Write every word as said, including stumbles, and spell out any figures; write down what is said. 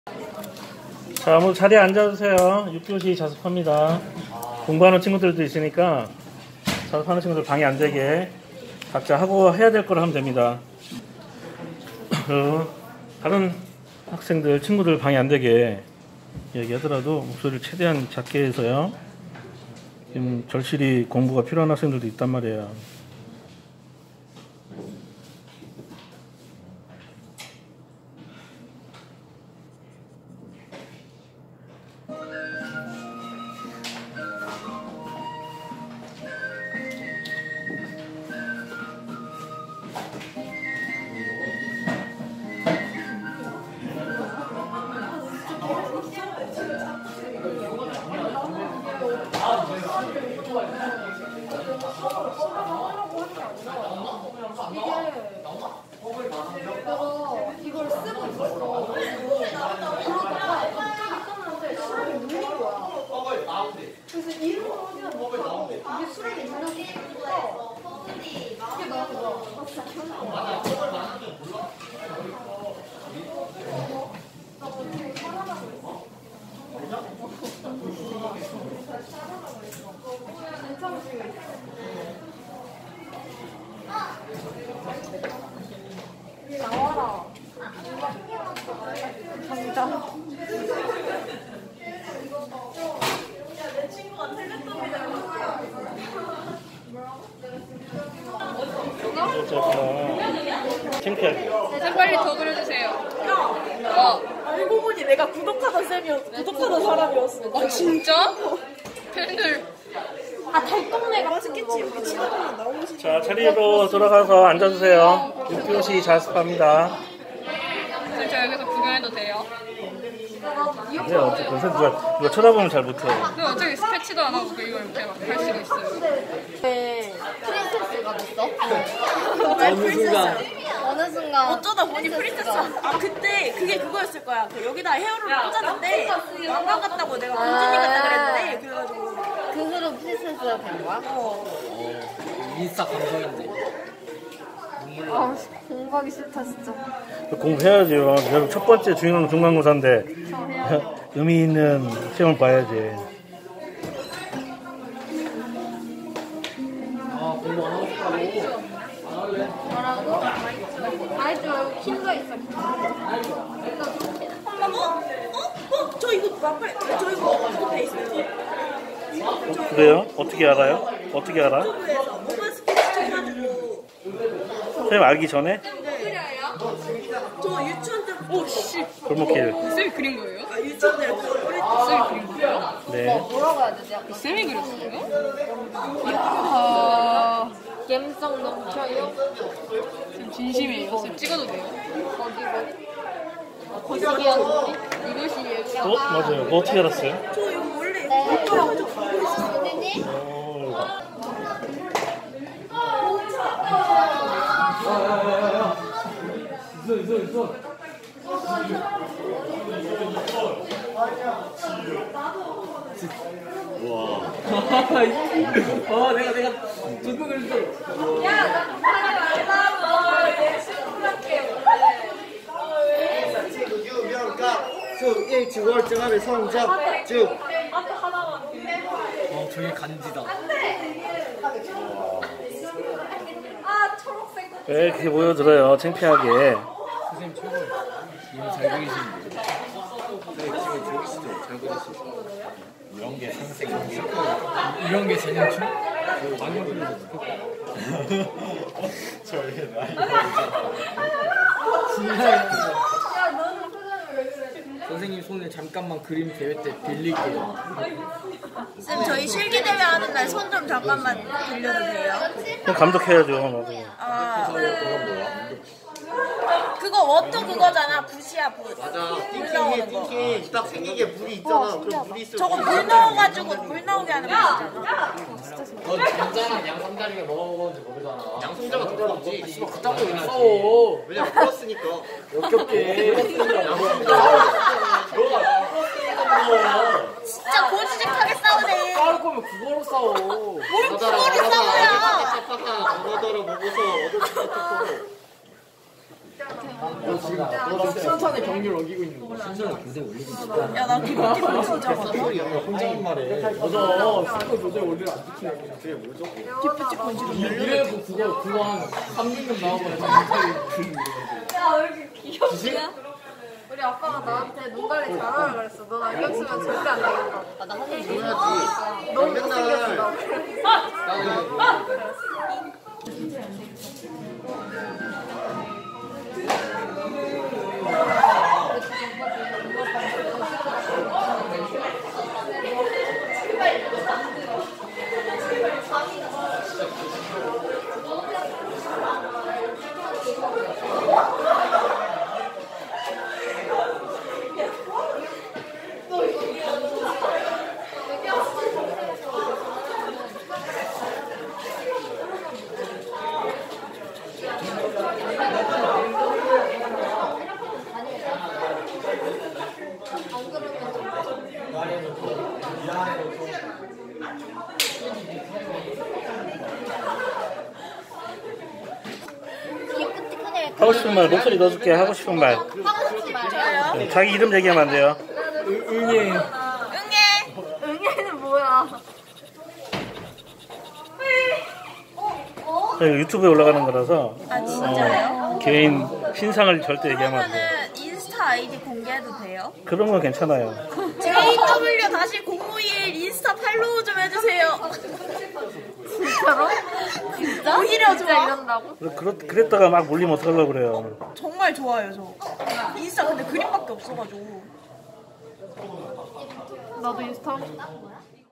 자, 모두 자리에 앉아주세요. 육 교시 자습합니다. 공부하는 친구들도 있으니까 자습하는 친구들 방해 안 되게 각자 하고 해야 될 거를 하면 됩니다. 어, 다른 학생들, 친구들 방해 안 되게 얘기하더라도 목소리를 최대한 작게 해서요. 지금 절실히 공부가 필요한 학생들도 있단 말이에요. 이걸 쓰고 있었어. 그러다가 갑자기 떴는데 수락이 물린 거야. 그래서 이런 거 확인하고 이게 수락이 물려서 이게 나왔던 거야. 나 진짜 기억나. 나 어떻게 살아나고 있어? 살아나고 있어. 괜찮으시고 있어. 나와라. 당장. 내 친구가 텔레토비를 창피하게. 쌤 빨리 더 그려주세요. 어. 알고 보니 내가 구독하던 쌤이었어. 구독하던 사람이었어. 아 진짜? 팬들. 아 달동네가 맞겠지. 우리 친구랑 나오시. 자, 자리로 돌아가서 앉아주세요. 육 교시 자습합니다. 쌤 저 여기서 구경해도 돼요? 네, 어쨌든 선생님 누가, 누가 쳐다보면 잘 못해요. 근데 어차피 스케치도 안 하고 이걸 이렇게 막 할 수도 있어요. 네. 프린세스가 됐어? 어느 순간 어느 순간 어쩌다 보니 프린세스. 아 그때 그게 그거였을 거야. 그 여기다 헤어롤을 꽂았는데 왕관 같다고 내가 공주님 같다 그랬는데 그래가지고 그 후로 프린세스가 된 거야? 어. 인스타 감성인데 아 공부하기 싫다 진짜. 공부해야죠. 여러분 첫 번째 중요한 중간고사인데 의미 있는 시험을 봐야지. 아 공부 안 하고 싶다고 뭐라고? 아이들 여기 킨더 있어. 어? 어? 어? 저 이거 마팔 저 이거 카페에 있어요. 어, 그래요? 어떻게 알아요? 어떻게 알아? 유튜브에서 모바일 스케치 쳐가지고 선생님 알기 전에? 저 유치원 때 오씨. 골목길. 쌤이 그린 거예요? 아, 유치원 때 쌤이 그린 거예요? 네. 뭐라고 해야 되지? 쌤이 그렸어요? 이야. 감성 넘쳐요. 쌤 진심이에요. 쌤 찍어도 돼요? 거기 거기였는데. 이것이 어? 맞아요. 뭐 어떻게 알았어요? 저 이거 원래 네. 이거라고 갖고 있었어요. 선생님? 어, 있어 있어 있어 와. 아 내가 내가 존나 그랬어. 야나 못하지 말라고. 내 친구한테 쭉 일 주 월 증압의 성적 쭉. 어 저게 간지다. 아 초록색. 왜 그렇게 보여들어요? 창피하게. 선생님 최고예요. 이거 잘 그리시는데. 선생님 지금 좋으시죠? 잘 그리시죠? 이런 게 선생 이런 게 재능충? 저 많이 그리셨어. 저희 나이 진짜. 야 너는 표정이 왜 그래? 선생님 손에 잠깐만 그림 대회 때 빌릴게요. 쌤 저희 실기 대회 하는 날 손 좀 잠깐만 빌려도 돼요? 그럼 감독해야죠. 나도. 아 그건 뭐야? 그거 워터 그거잖아. 붓이야 붓. 맞아. 물 띵킹해 나오는 거. 띵킹. 딱 생기게 물이 있잖아. 그럼 물이 있을 저거 물 넣어가지고 물 나오게 하는 거 있잖아. 넌 전자랑 양삼자리가 뭐가 먹었는지 모르잖아. 양손자가 더 크지. 씨발 그딴 거 왜 싸워? 왜냐면 풀었으니까. 역겹게. 진짜 고지식하게 싸우네. 싸울 거면 그거로 싸워. 뭘 그거로 싸워야. 파파 언어더러 보고서 얻어지는 톡톡. 지금 순천의 경기를 어기고 있는 거야. 순천의 교대 올리고 있는 야, 나 기프티 콘서트 혼자 한 말에 맞아. 스코 교대 올리를 안 지키는 거야. 그게 뭐죠? 기프티 콘서트 이래놓고 그거 그거 한 삼 등급 나와버려. 야왜 이렇게 귀엽냐? 우리 아빠가 나한테 눈 관리 잘하라 그랬어. 넌 안경 쓰면 절대 안 되겠다. 아, 나 사실 해야지. 너무 맨날 못생겼어. 하고 싶은 말 목소리 넣어줄게. 하고 싶은 말. 네, 자기 이름 얘기하면 안 돼요. 응애. 응애는 뭐야? 이거 유튜브에 올라가는 거라서 아 진짜요? 어, 개인 신상을 절대 얘기하면 안 돼요. 그러면은 인스타 아이디 공개해도 돼요? 그런 건 괜찮아요. 제이더블유 다시 공오이일 인스타 팔로우 좀 해주세요. 진짜로? 진짜? 오히려 진짜 좋아. 이런다고? 그러, 그러, 그랬다가 막 몰리면 어떡하려고 그래요. 정말 좋아요 저. 인스타 근데 그림밖에 없어가지고. 나도 인스타 하고 싶다.